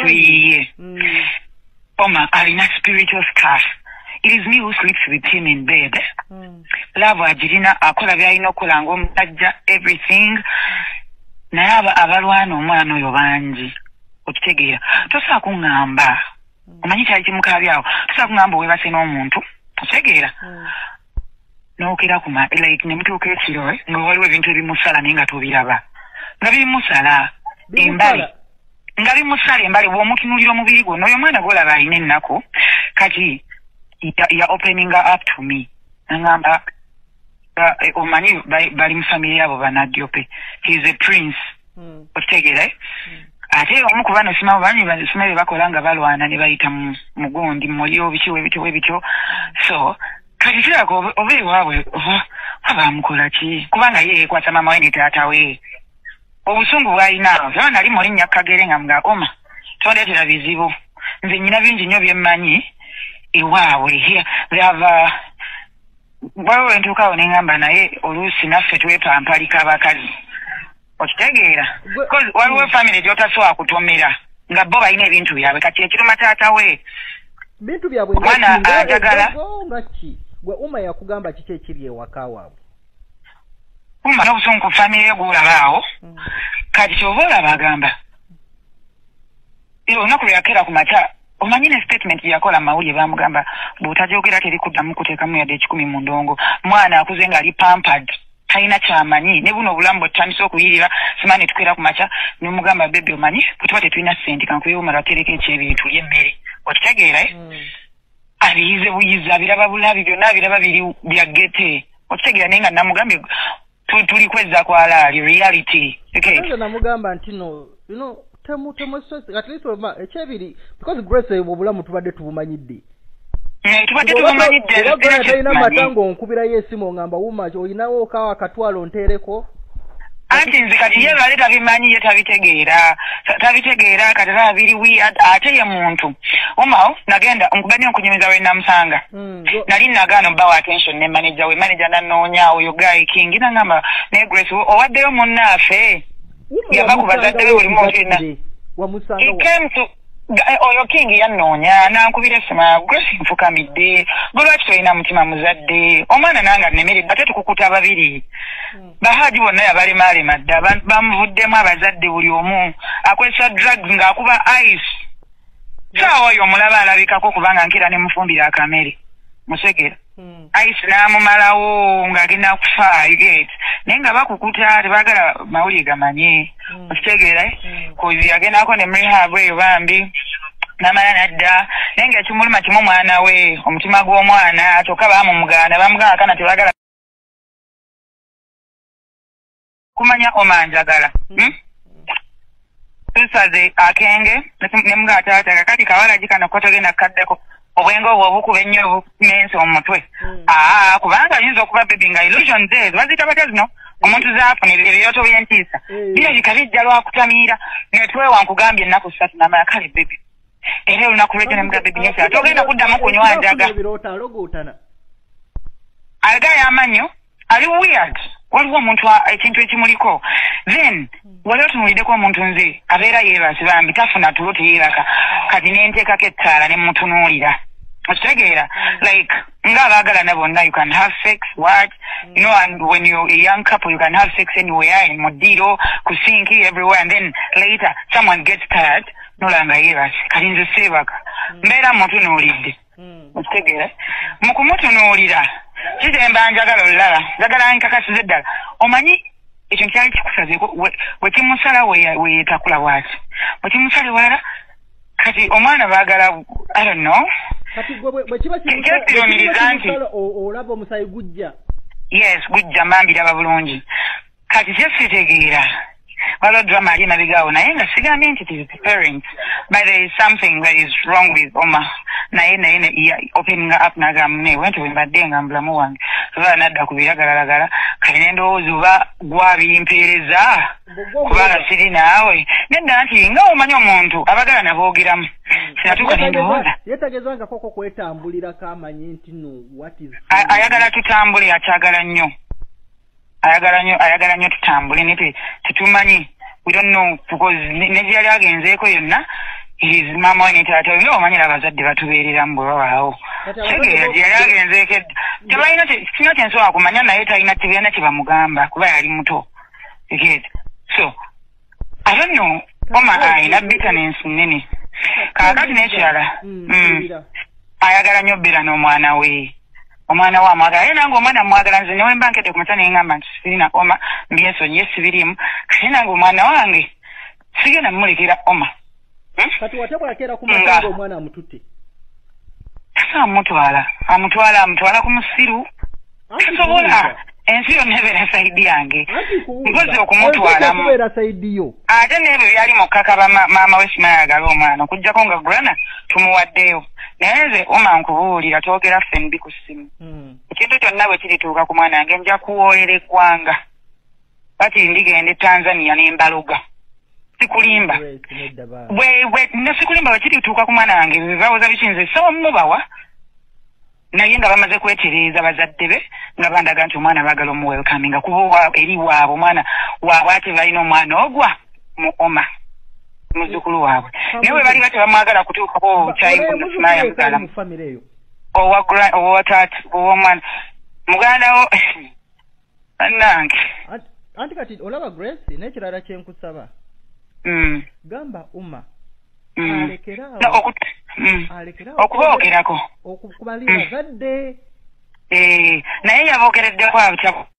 bintu yiye. Omar alina spiritual stuff. It is me who sleeps with him in bed. Love ajirina akola byalina okukola ng'omusajja everything. Naye abalwana omwana oyo bangi. Okitegeera. Tosobola kuŋŋamba. Omanyi kyali kimukabyawo. Tosobola kuŋŋamba weebase n'omuntu. Okitegeera. N'okera like ne mutuuka ekiro nga waliwo ebintu ebimusala naye nga tobiraba. Nga bimusala embali. Nga bimusala embali bw'omutunuulira omubiri gwo n'oyo mwana gw'olaba alina ennaku kati ya opening up to me. Ngamba omanyi bali mu family yabo banadyope. He is a prince. Okitegeera. Ate omu ku bano simabe bakola nga balwana ne bayita mugundi mulio bityo. So kati kirako oba ewaabwe abamukola ki kubanga ye ekwata mama we ne taata we. Obusungu bw'alina so nali mu linnya Kagere nga mga Omar tondeetera bizibu nze nyina bingi nnyo bye mmanyi ewaabwe bwaliwo entuukawo ne ngamba naye oluusi naffe twepampalika abakazi. Okitegeera waliwo family gy'otasobola kutomera nga bo balina ebintu byabwe kati ekiruma taata we bintu byabwe mwana ajagala nga ki gwe Omar yakugamba kiki ekiri ewaka waabwe. Omar n'obusungu ku family gw'olabaawo kati ky'oba olaba agamba olunaku lweyakera ku makya omanyi ne statement yakola mawulire bamugamba bw'otagyogera teri kuddamu kuteekamu yadde 10 mu ndongo mwana akuze ng'ali pampered talina kyamanyi ne buno obulamu bwetutandisa okuyirira simanyi tukwera ku makya n'omugamba bebe omanyi bwe tuba tetulina ssente kankuye Omar atereka ekyebintu ly'emmere okitegeera abiyize buyizi abiraba bulabi byonna abiraba biri byagete okitegeera naye nga namugambye tuli kwezza kwalaali reality. Nze namugamba nti no temu at least ekyebiri because grace obulamu tubadde tubumanyidde. Tubadde tubumanyidde. Olina matango nkubirayo esimu ngamba wuma olinawo okawa akatwalo nteereko. Anti nze kati ye baleta bimanyi ye tabitegeera katara biri weird ate ye muntu. Omao nagenda nkuganya okunyumiza we namusanga. Nali nagano bawa attention ne manager nanoonya oyo guy King nangamba ne Grace owaddeyo munnaffe. Yaba kubazadde we buli muntu ina. Wamusanga. Oyo King yanoonya nankubira sima Grace nfukamidde golwaki tolina mutima muzadde omwana nanga nnemeredde ate tukukuta babiri bahaji bonna yabalema dda bamuvuddemu abazadde buli omu akozesa drugs ng'akuba ice saawa oyo omulaba alabikako kubanga nkira ne mufumbira akamere musegera ice n'amumalawo ng'agenda kufa iget naye nga bakukuta tebaagala mawulire gamanye okitegeera kozi yagendako ne rehab eyo bambi namala nadda naye nga ekimuluma kimu mwana we omutima gw'omwana kyokka bamugamba kana tebaagala kumanya omanjagala tusaze akenge ne mga taata kakati kawala jikana kotogenda kaddeko obwengo obukuba ennyo mensi omutwe kubanga yinza okuba baby nga illusion days bazita batya zino omuntu zaafuna ebyoto by'entiisa birabika bijja lwakutamiira netwewa nkugambye ennaku 3 namala kale baby era olunaku lwejjo ne mga baby nyesi ate ogenda kuddamu kunywa njaga alagayo amanyo ali weird waliwo omuntu ekintu ekimuliko then wali otunuliddeko omuntu nze abeera yeebase bambi tafuna tulo teyeebaka kati nenteekako ettaala ne mutunuulira okitegeera like ng'abaagalana bonna you can have sex what you know and when you're a young couple you can have sex anywhere in mudiro kusinki everywhere and then later someone gets tired nolanga yeebase kati nze seebaka mbeera mutunuulidde okitegeera mu kumutunuulira kizemba njagala olulala njagala nkakasize ddala omanyi ekyo kyali kikusazeeko wekimusala weyetakula bwaki wekimusale wala kati omwana baagala I don't know kati bwe kiba kirumiriza nti olaba omusayi gujja yes gujja mbiraba bulungi kati kyesitegeera waliwo drama ali emabegaawo naye nga sigambye nti it is the parents but there is something that is wrong with Omar naye opening up nagamba wenti wembadde nga mbulamu wange oba nadda ku biragalagala kati nendowooza oba gwabimpeereza kubanga siri naawe nedda nti nga omanyi omuntu abagala naboogeramu sinatuuka nendowooza yetegeza koko kwetambulira kamanyi nti no what is ayagala tutambule akyagala nnyo ayagala nnyo tutambule naye tetumanyi we don't know because ne gyali agenzeeko yonna his mama ni taata yo omanyira abazadde batubeereramu bwe babaawo yagenzeekedde tebalina kino kyensobola kumanya naye talina tebyana kye bamugamba kuba yali muto so I don't know Omar ayina bitterness nnene kaakati n'ekirala ayagala nnyo bbeera n'omwana we omwana wa mwagala ye nange omwana mwagala nze newe mba nkete ku mata ne ngamba nti sirina Omar mbyensonyi sibirimu kati nange omwana wange sigenda mmulekera Omar kati watabwakera ku matanga omwana amututte amutwala ku musiru nsobola ensi yonna ebeera saidi yange mpozi okumutwalamu ate n'ebyo byali mukkakaba maama we simayagala omwana okuggyako nga grana tumuwaddeyo naye nze Omar nkubuulira twogera ffembi ku ssimu ekintu kyonna bwe kirituuka ku mwana wange nja kuwoolera eggwanga kati ndigenda e Tanzania n'embaloga sikulimba sikulimba bwe kirituuka ku mwana wange bibawooza bikinze sawa mubawa naye nga bamaze kwetereeza bazadde be nga bandaga nti omwana baagala omuwelkaminga kuba eri waabwe omwana waabwe ate balina omwana ogwa mu Omar muzzukulu waabwe naye bwe bali tebamwagala kutuukako kyayimbunasimaya mugalamu owomwana mugandawo bannange anti kati olaba Grace n'ekirala kyenkusaba gamba Omar okuboogerako okubalira bazadde naye yaboogereddeko abutya